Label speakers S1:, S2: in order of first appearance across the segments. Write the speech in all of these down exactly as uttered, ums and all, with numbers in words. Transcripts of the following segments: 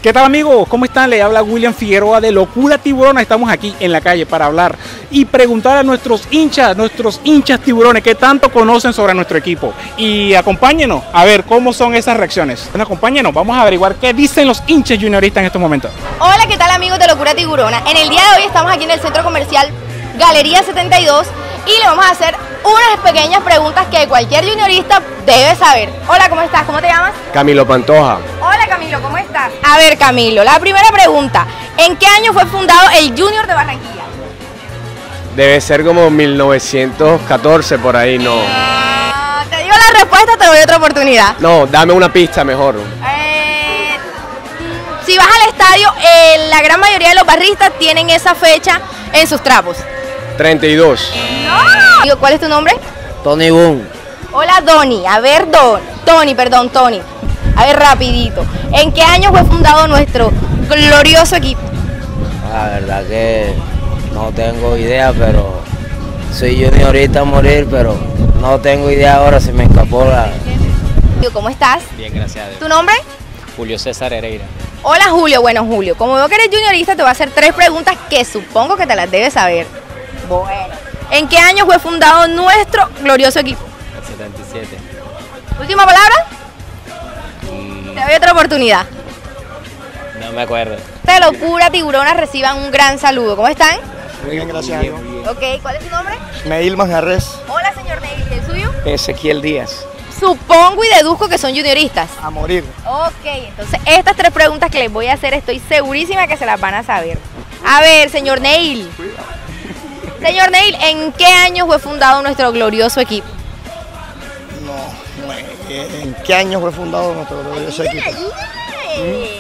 S1: ¿Qué tal, amigos? ¿Cómo están? Le habla William Figueroa de Locura Tiburona. Estamos aquí en la calle para hablar y preguntar a nuestros hinchas, nuestros hinchas tiburones, qué tanto conocen sobre nuestro equipo. Y acompáñenos a ver cómo son esas reacciones. Bueno, acompáñenos, vamos a averiguar qué dicen los hinchas junioristas en estos momentos.
S2: Hola, ¿qué tal, amigos de Locura Tiburona? En el día de hoy estamos aquí en el centro comercial Galería setenta y dos y le vamos a hacer unas pequeñas preguntas que cualquier juniorista debe saber. Hola, ¿cómo estás? ¿Cómo te llamas?
S3: Camilo Pantoja.
S2: Hola, Camilo, ¿cómo estás? A ver, Camilo, la primera pregunta. ¿En qué año fue fundado el Junior de Barranquilla?
S3: Debe ser como mil novecientos catorce, por ahí, no.
S2: Uh, te digo la respuesta, te doy otra oportunidad.
S3: No, dame una pista mejor.
S2: Eh, si vas al estadio, eh, la gran mayoría de los barristas tienen esa fecha en sus trapos.
S3: treinta y dos.
S2: ¡No! Digo, ¿cuál es tu nombre?
S4: Tony Boom.
S2: Hola, Tony. A ver, Don. Tony, perdón, Tony. A ver, rapidito. ¿En qué año fue fundado nuestro glorioso equipo?
S4: La verdad que no tengo idea, pero soy juniorista a morir, pero no tengo idea ahora, se me escapó la...
S2: ¿Cómo estás?
S5: Bien, gracias a Dios.
S2: ¿Tu nombre?
S5: Julio César Hereira.
S2: Hola, Julio. Bueno, Julio, como veo que eres juniorista, te voy a hacer tres preguntas que supongo que te las debes saber. Bueno. ¿En qué año fue fundado nuestro glorioso equipo?
S5: El setenta y siete.
S2: ¿Última palabra?
S5: Mm,
S2: Te doy otra oportunidad.
S5: no me acuerdo.
S2: De Locura Tiburona reciban un gran saludo. ¿Cómo están?
S6: Muy bien, gracias a Dios.
S2: Ok, ¿cuál es su nombre?
S6: Neil Manjarres.
S2: Hola, señor Neil. ¿Y el suyo?
S6: Ezequiel Díaz.
S2: Supongo y deduzco que son junioristas.
S6: A morir.
S2: Ok, entonces estas tres preguntas que les voy a hacer estoy segurísima que se las van a saber. A ver, señor Neil. Señor Neil, ¿en qué año fue fundado nuestro glorioso equipo?
S6: No, no, ¿en qué año fue fundado nuestro glorioso equipo?
S2: Ayúdame.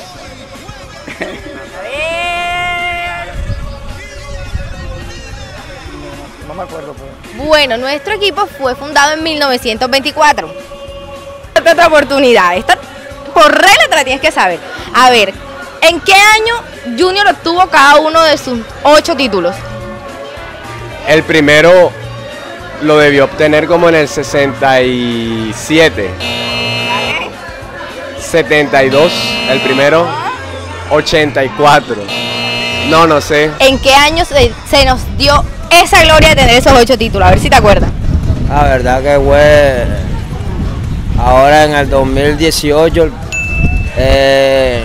S2: A ver.
S6: No, no me acuerdo, pero...
S2: Bueno, nuestro equipo fue fundado en mil novecientos veinticuatro. Esta otra oportunidad. Esta por regla te la tienes que saber. A ver, ¿en qué año Junior obtuvo cada uno de sus ocho títulos?
S3: El primero lo debió obtener como en el sesenta y siete. setenta y dos, el primero. ochenta y cuatro. No, no sé.
S2: ¿En qué año se, se nos dio esa gloria de tener esos ocho títulos? A ver si te acuerdas.
S4: La verdad que fue ahora en el dos mil dieciocho, eh,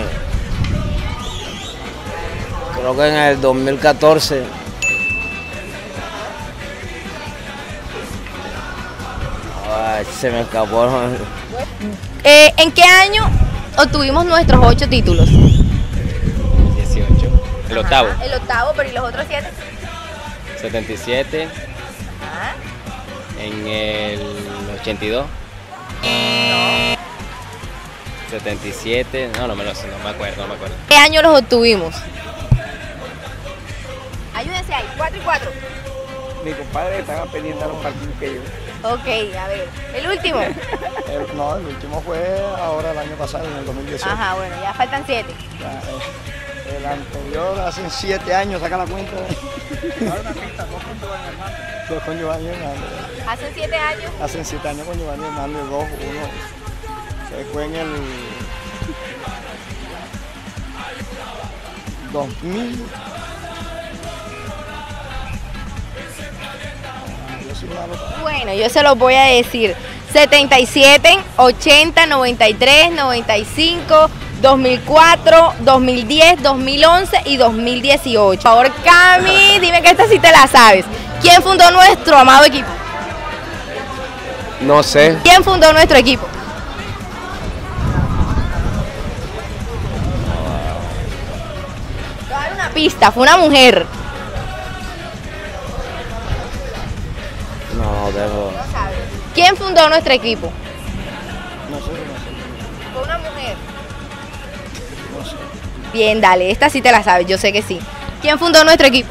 S4: creo que en el dos mil catorce. Ay, se me escapó.
S2: Eh, ¿En qué año obtuvimos nuestros ocho títulos?
S5: dieciocho. El octavo.
S2: Ajá, el octavo, pero ¿y los otros siete?
S5: setenta y siete.
S2: Ajá.
S5: En el ochenta y dos. setenta y siete. No, no me lo sé, no me acuerdo, no me acuerdo.
S2: ¿Qué año los obtuvimos? Ayúdense ahí, cuatro y cuatro.
S6: Mi compadre estaba pendiente a los partidos que yo.
S2: Ok, a ver. ¿El último?
S6: El- no, el último fue ahora el año pasado, en el dos mil dieciocho.
S2: Ajá, bueno, ya faltan siete.
S6: Ya, eh, el anterior, hace siete años, saca la cuenta. Dos con Giovanni Hernández.
S2: Hace siete años.
S6: Hace siete años con Giovanni Hernández, dos, uno. Se fue en el dos mil. Yo soy malo.
S2: Bueno, yo se los voy a decir. setenta y siete, ochenta, noventa y tres, noventa y cinco, dos mil cuatro, dos mil diez, dos mil once y dos mil dieciocho. Por favor, Cami, dime que esta sí te la sabes. ¿Quién fundó nuestro amado equipo?
S3: No sé.
S2: ¿Quién fundó nuestro equipo? Te voy a dar una pista, fue una mujer.
S4: No, no tengo.
S2: No sabes. ¿Quién fundó nuestro equipo?
S6: No sé, no sé.
S2: Fue una mujer.
S6: No sé.
S2: Bien, dale, esta sí te la sabes, yo sé que sí. ¿Quién fundó nuestro equipo?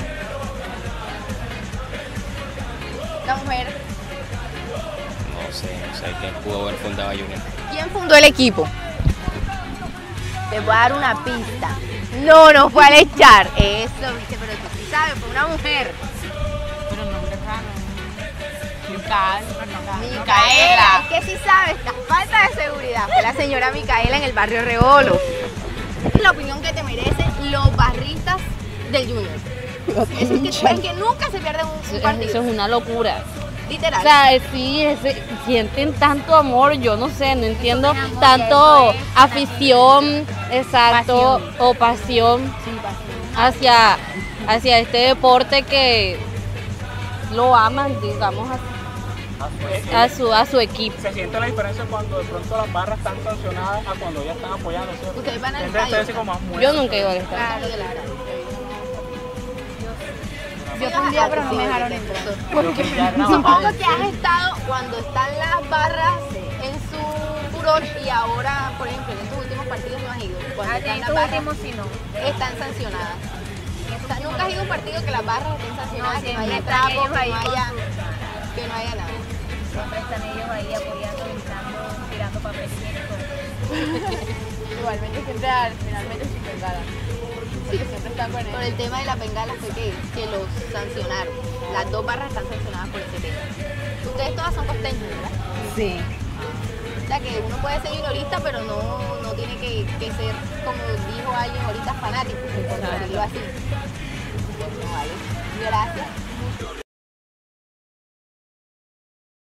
S2: Una mujer.
S5: No sé, no sé quién pudo haber fundado a Junior.
S2: ¿Quién fundó el equipo? Te voy a dar una pista. No, no fue al echar. Eso, viste, pero tú sí sabes, fue una mujer.
S7: Pero nombre raro. Micaela.
S2: Micaela. Es que sí sabes, falta de seguridad. Fue la señora Micaela en el barrio Rebolo. La opinión que te merecen los barristas del Junior. Es que, es que nunca se pierde un, un partido.
S8: Eso es una locura.
S2: Literal.
S8: O sea, sí, ese- sienten tanto amor, yo no sé, no entiendo tanto afición, exacto, o pasión hacia, hacia este deporte que lo aman, digamos, a, a su, a su equipo.
S1: Se siente la diferencia cuando de pronto las barras están sancionadas a cuando ya están apoyando, ¿cierto?
S2: Ustedes van al
S1: Siempre
S2: estadio.
S1: ustedes como más muy-
S8: Yo nunca he ido al estadio.
S2: Claro, claro.
S7: Yo fui un día, pero no me dejaron entrar.
S2: Supongo que has estado cuando están las barras en su furor y ahora, por ejemplo, en estos últimos partidos no has ido. Cuando están las barras
S7: sí no.
S2: están sancionadas. O sea, nunca has ido a un partido que las barras estén sancionadas,
S7: No,
S2: que no
S7: siempre
S2: haya
S7: están
S2: trapo,
S7: ellos
S2: que
S7: ahí
S2: no
S7: con
S2: haya,
S7: su-
S2: que no haya nada.
S7: Siempre están ellos ahí apoyando, gritando, tirando papel higiénico. Igualmente siempre al finalmente sin pegada. Porque siempre están con
S2: Por
S7: él.
S2: el tema de la bengala fue que, que los sancionaron. Las dos barras están sancionadas por ese tema. Ustedes todas son costeños, ¿verdad?
S7: Sí.
S2: O sea que uno puede ser juniorista, pero no, no tiene que, que ser, como dijo alguien ahorita, fanático, por decirlo así. Bueno, vale. Gracias.